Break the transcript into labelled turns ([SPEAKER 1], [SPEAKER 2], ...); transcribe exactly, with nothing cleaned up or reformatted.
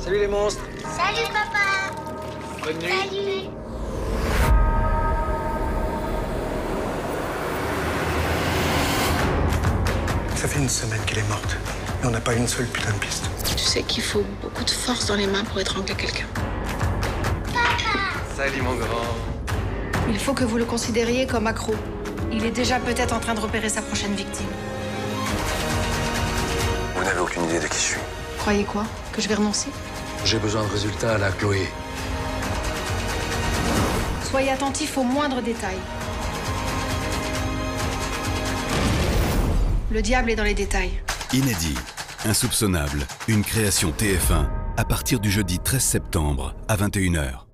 [SPEAKER 1] Salut les monstres.
[SPEAKER 2] Salut papa.
[SPEAKER 1] Bonne nuit.
[SPEAKER 2] Salut.
[SPEAKER 3] Ça fait une semaine qu'elle est morte. Et on n'a pas une seule putain de piste.
[SPEAKER 4] Tu sais qu'il faut beaucoup de force dans les mains pour étrangler quelqu'un.
[SPEAKER 1] Salut mon grand.
[SPEAKER 5] Il faut que vous le considériez comme accro. Il est déjà peut-être en train de repérer sa prochaine victime.
[SPEAKER 6] Vous n'avez aucune idée de qui je suis.
[SPEAKER 5] Croyez quoi? Que je vais renoncer?
[SPEAKER 1] J'ai besoin de résultats là, Chloé.
[SPEAKER 5] Soyez attentifs aux moindres détails. Le diable est dans les détails.
[SPEAKER 7] Inédit, Insoupçonnable, une création T F un, à partir du jeudi treize septembre à vingt et une heures.